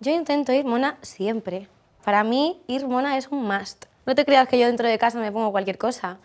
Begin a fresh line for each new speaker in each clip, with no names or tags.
Yo intento ir mona siempre. Para mí, ir mona es un must. No te creas que yo dentro de casa me pongo cualquier cosa.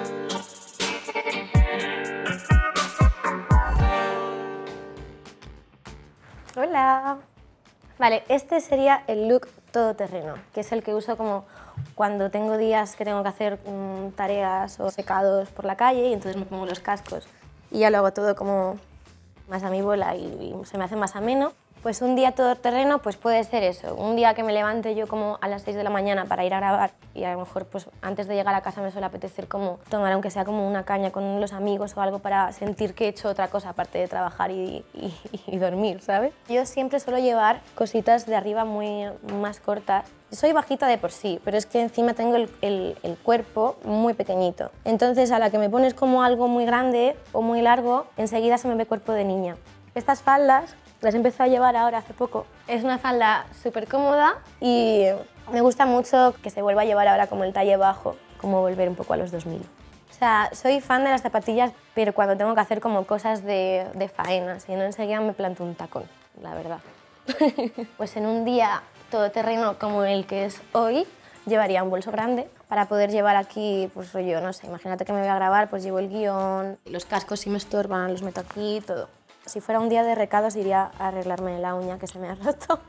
Hola. Vale, este sería el look todoterreno, que es el que uso como cuando tengo días que tengo que hacer tareas o secados por la calle y entonces me pongo los cascos y ya lo hago todo como más a mi bola y se me hace más ameno. Pues un día todoterreno pues puede ser eso, un día que me levante yo como a las 6 de la mañana para ir a grabar y a lo mejor pues antes de llegar a casa me suele apetecer como tomar aunque sea como una caña con los amigos o algo para sentir que he hecho otra cosa aparte de trabajar y dormir, ¿sabes? Yo siempre suelo llevar cositas de arriba más cortas. Soy bajita de por sí, pero es que encima tengo el cuerpo muy pequeñito. Entonces a la que me pones como algo muy grande o muy largo, enseguida se me ve cuerpo de niña. Estas faldas las empecé a llevar ahora hace poco. Es una falda súper cómoda y me gusta mucho que se vuelva a llevar ahora como el talle bajo, como volver un poco a los 2000. O sea, soy fan de las zapatillas, pero cuando tengo que hacer como cosas de faena, si no enseguida me planto un tacón, la verdad. Pues en un día todoterreno como el que es hoy, llevaría un bolso grande para poder llevar aquí, pues yo no sé, imagínate que me voy a grabar, pues llevo el guión, los cascos si me estorban los meto aquí, todo. Si fuera un día de recados iría a arreglarme la uña que se me ha roto.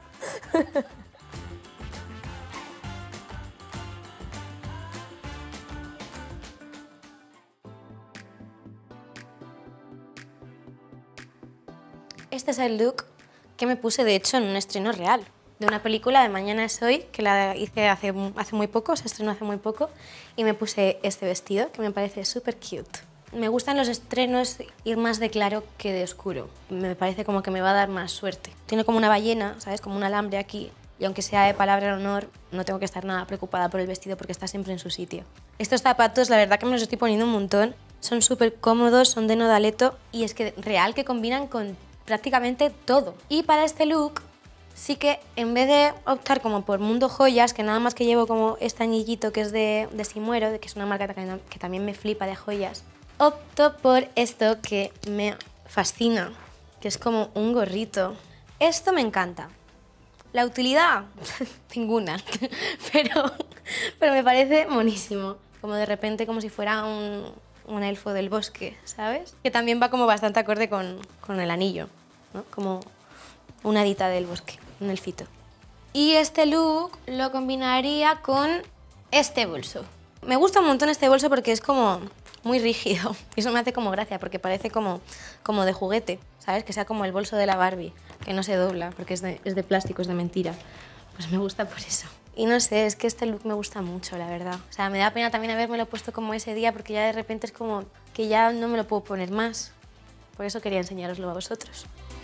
Este es el look que me puse de hecho en un estreno real de una película de Mañana es hoy, que la hice hace muy poco, se estrenó hace muy poco, y me puse este vestido que me parece súper cute. Me gustan los estrenos ir más de claro que de oscuro. Me parece como que me va a dar más suerte. Tiene como una ballena, ¿sabes? Como un alambre aquí. Y aunque sea de palabra en honor, no tengo que estar nada preocupada por el vestido porque está siempre en su sitio. Estos zapatos, la verdad que me los estoy poniendo un montón. Son súper cómodos, son de nodaleto y es que real que combinan con prácticamente todo. Y para este look sí que en vez de optar como por Mundo Joyas, que nada más que llevo como este anillito que es de Simuero, que es una marca que también me flipa de joyas, opto por esto que me fascina, que es como un gorrito. Esto me encanta. La utilidad, ninguna, pero me parece monísimo. Como de repente, como si fuera un elfo del bosque, ¿sabes? Que también va como bastante acorde con el anillo, ¿no? Como una hadita del bosque, un elfito. Y este look lo combinaría con este bolso. Me gusta un montón este bolso porque es como muy rígido y eso me hace como gracia porque parece como de juguete, ¿sabes? Que sea como el bolso de la Barbie, que no se dobla porque es de plástico, es de mentira. Pues me gusta por eso. Y no sé, es que este look me gusta mucho, la verdad. O sea, me da pena también habérmelo puesto como ese día porque ya de repente es como que ya no me lo puedo poner más. Por eso quería enseñároslo a vosotros.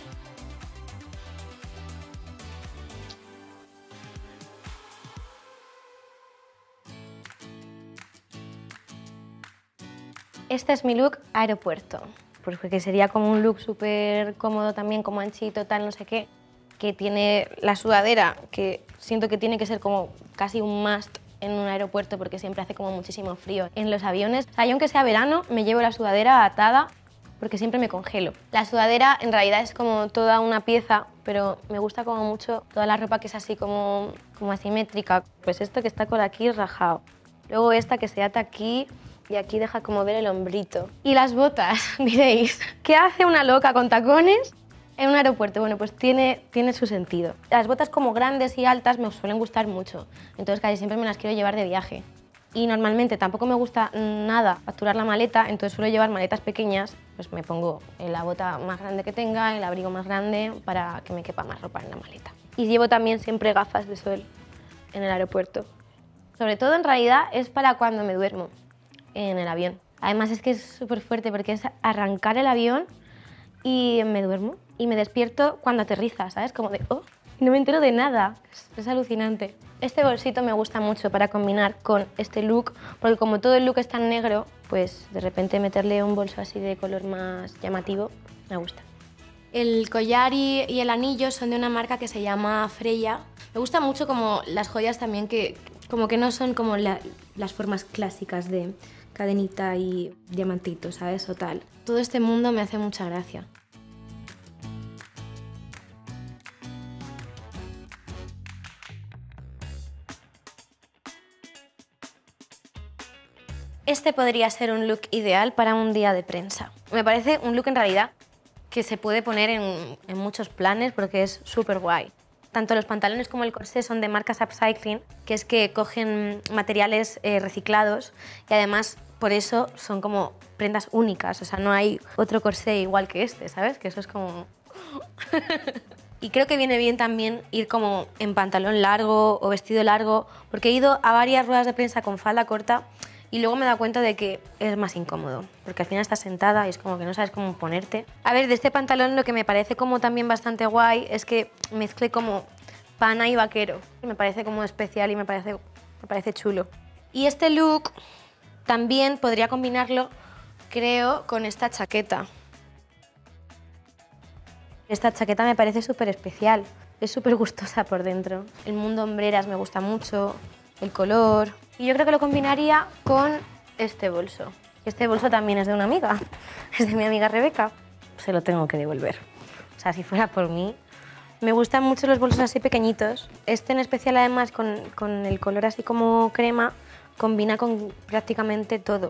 Este es mi look aeropuerto, porque sería como un look súper cómodo también, como anchito, tal, no sé qué, que tiene la sudadera, que siento que tiene que ser como casi un must en un aeropuerto porque siempre hace como muchísimo frío. En los aviones, o sea, yo aunque sea verano, me llevo la sudadera atada porque siempre me congelo. La sudadera en realidad es como toda una pieza, pero me gusta como mucho toda la ropa que es así como asimétrica. Pues esto que está por aquí rajado. Luego esta que se ata aquí y aquí deja como ver el hombrito. Y las botas, diréis, ¿qué hace una loca con tacones en un aeropuerto? Bueno, pues tiene su sentido. Las botas como grandes y altas me suelen gustar mucho, entonces casi siempre me las quiero llevar de viaje. Y normalmente tampoco me gusta nada facturar la maleta, entonces suelo llevar maletas pequeñas, pues me pongo la bota más grande que tenga, el abrigo más grande para que me quepa más ropa en la maleta. Y llevo también siempre gafas de sol en el aeropuerto. Sobre todo en realidad es para cuando me duermo en el avión. Además es que es súper fuerte porque es arrancar el avión y me duermo y me despierto cuando aterriza, ¿sabes? Como de, oh, no me entero de nada. Es alucinante. Este bolsito me gusta mucho para combinar con este look, porque como todo el look es tan negro, pues de repente meterle un bolso así de color más llamativo me gusta. El collar y el anillo son de una marca que se llama Freya. Me gusta mucho como las joyas también que como que no son como las formas clásicas de cadenita y diamantito, ¿sabes? O tal. Todo este mundo me hace mucha gracia. Este podría ser un look ideal para un día de prensa. Me parece un look en realidad que se puede poner en muchos planes porque es súper guay. Tanto los pantalones como el corsé son de marcas upcycling, que es que cogen materiales reciclados y además por eso son como prendas únicas. O sea, no hay otro corsé igual que este, ¿sabes? Que eso es como... Y creo que viene bien también ir como en pantalón largo o vestido largo, porque he ido a varias ruedas de prensa con falda corta y luego me he dado cuenta de que es más incómodo, porque al final estás sentada y es como que no sabes cómo ponerte. A ver, de este pantalón lo que me parece como también bastante guay es que mezcle como pana y vaquero. Me parece como especial y me parece chulo. Y este look también podría combinarlo, creo, con esta chaqueta. Esta chaqueta me parece súper especial, es súper gustosa por dentro. El mundo hombreras me gusta mucho, el color... Y yo creo que lo combinaría con este bolso. Este bolso también es de una amiga, es de mi amiga Rebeca. Se lo tengo que devolver. O sea, si fuera por mí... Me gustan mucho los bolsos así pequeñitos. Este en especial además con el color así como crema combina con prácticamente todo.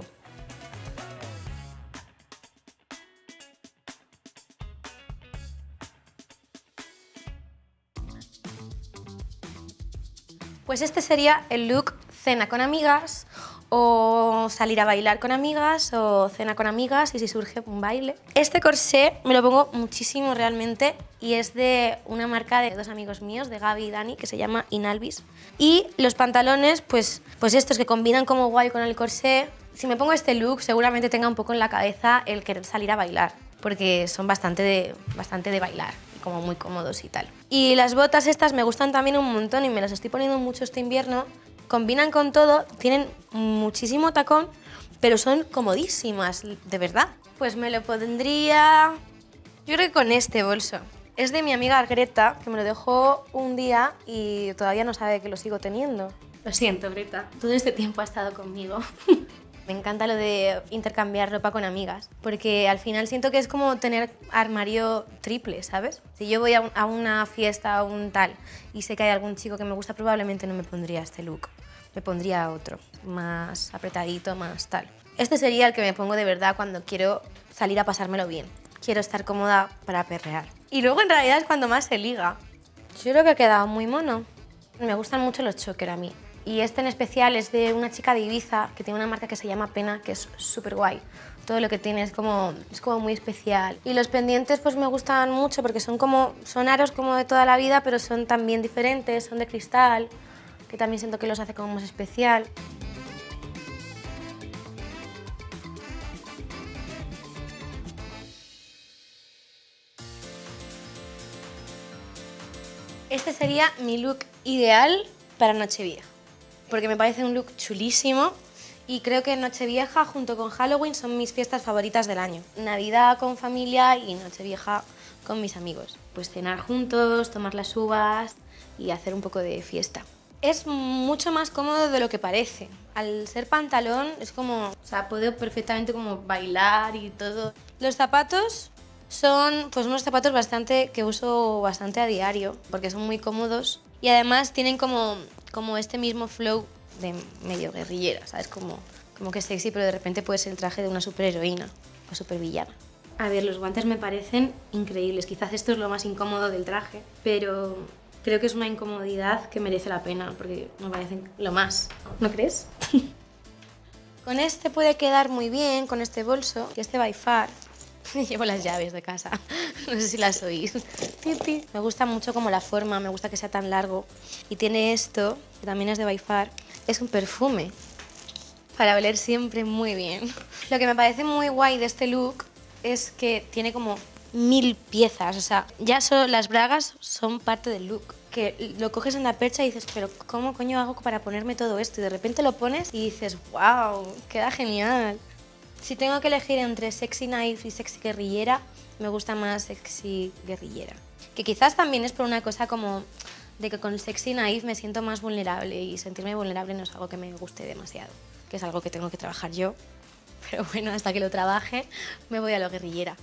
Pues este sería el look cena con amigas o salir a bailar con amigas o cena con amigas y si surge un baile. Este corsé me lo pongo muchísimo realmente y es de una marca de dos amigos míos, de Gaby y Dani, que se llama Inalvis. Y los pantalones, pues estos que combinan como guay con el corsé. Si me pongo este look seguramente tenga un poco en la cabeza el querer salir a bailar, porque son bastante de bailar, como muy cómodos y tal. Y las botas estas me gustan también un montón y me las estoy poniendo mucho este invierno. Combinan con todo, tienen muchísimo tacón, pero son comodísimas, de verdad. Pues me lo pondría, yo creo que con este bolso. Es de mi amiga Greta, que me lo dejó un día y todavía no sabe que lo sigo teniendo. Lo siento, Greta, todo este tiempo ha estado conmigo. Me encanta lo de intercambiar ropa con amigas, porque al final siento que es como tener armario triple, ¿sabes? Si yo voy a una fiesta o un tal y sé que hay algún chico que me gusta, probablemente no me pondría este look. Me pondría otro, más apretadito, más tal. Este sería el que me pongo de verdad cuando quiero salir a pasármelo bien. Quiero estar cómoda para perrear. Y luego en realidad es cuando más se liga. Yo creo que ha quedado muy mono. Me gustan mucho los choker a mí. Y este en especial es de una chica de Ibiza que tiene una marca que se llama Pena, que es súper guay. Todo lo que tiene es como muy especial. Y los pendientes pues me gustan mucho porque son aros como de toda la vida, pero son también diferentes, son de cristal, que también siento que los hace como más especial. Este sería mi look ideal para Nochevieja, porque me parece un look chulísimo y creo que Nochevieja junto con Halloween son mis fiestas favoritas del año. Navidad con familia y Nochevieja con mis amigos. Pues cenar juntos, tomar las uvas y hacer un poco de fiesta. Es mucho más cómodo de lo que parece. Al ser pantalón es como, o sea, puedo perfectamente como bailar y todo. Los zapatos son pues unos zapatos que uso bastante a diario porque son muy cómodos y además tienen como este mismo flow de medio guerrillera, ¿sabes? Como que es sexy, pero de repente puede ser el traje de una superheroína o supervillana. A ver, los guantes me parecen increíbles. Quizás esto es lo más incómodo del traje, pero creo que es una incomodidad que merece la pena porque me parecen lo más. ¿No crees? Con este puede quedar muy bien, con este bolso, y este by far. Llevo las llaves de casa, no sé si las oís. Me gusta mucho como la forma, me gusta que sea tan largo. Y tiene esto, que también es de by far, es un perfume para oler siempre muy bien. Lo que me parece muy guay de este look es que tiene como 1000 piezas, o sea, ya solo las bragas son parte del look. Que lo coges en la percha y dices, pero ¿cómo coño hago para ponerme todo esto? Y de repente lo pones y dices, wow, queda genial. Si tengo que elegir entre sexy knife y sexy guerrillera, me gusta más sexy guerrillera. Que quizás también es por una cosa como de que con sexy knife me siento más vulnerable y sentirme vulnerable no es algo que me guste demasiado, que es algo que tengo que trabajar yo. Pero bueno, hasta que lo trabaje me voy a lo guerrillera.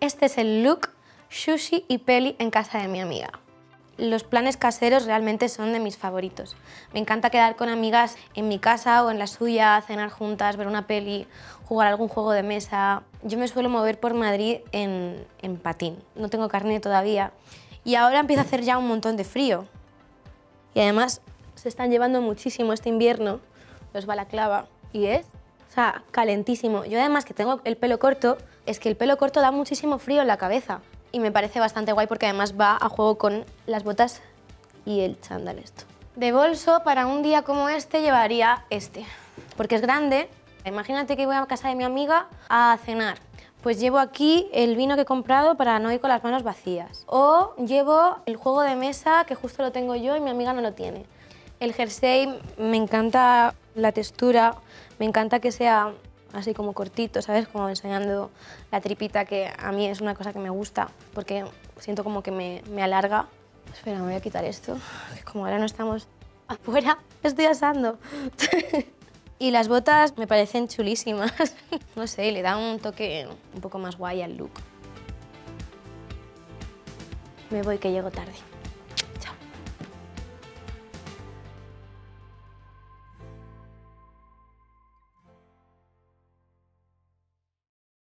Este es el look sushi y peli en casa de mi amiga. Los planes caseros realmente son de mis favoritos. Me encanta quedar con amigas en mi casa o en la suya, cenar juntas, ver una peli, jugar algún juego de mesa. Yo me suelo mover por Madrid en patín. No tengo carnet todavía y ahora empieza a hacer ya un montón de frío. Y además se están llevando muchísimo este invierno los balaclava y es, o sea, calentísimo. Yo además que tengo el pelo corto, es que el pelo corto da muchísimo frío en la cabeza. Y me parece bastante guay porque además va a juego con las botas y el chándal esto. De bolso, para un día como este, llevaría este, porque es grande. Imagínate que voy a casa de mi amiga a cenar. Pues llevo aquí el vino que he comprado para no ir con las manos vacías. O llevo el juego de mesa, que justo lo tengo yo y mi amiga no lo tiene. El jersey, me encanta la textura, me encanta que sea así como cortito, ¿sabes? Como enseñando la tripita, que a mí es una cosa que me gusta, porque siento como que me alarga. Espera, me voy a quitar esto, que como ahora no estamos afuera, estoy asando. Y las botas me parecen chulísimas. No sé, le da un toque un poco más guay al look. Me voy, que llego tarde.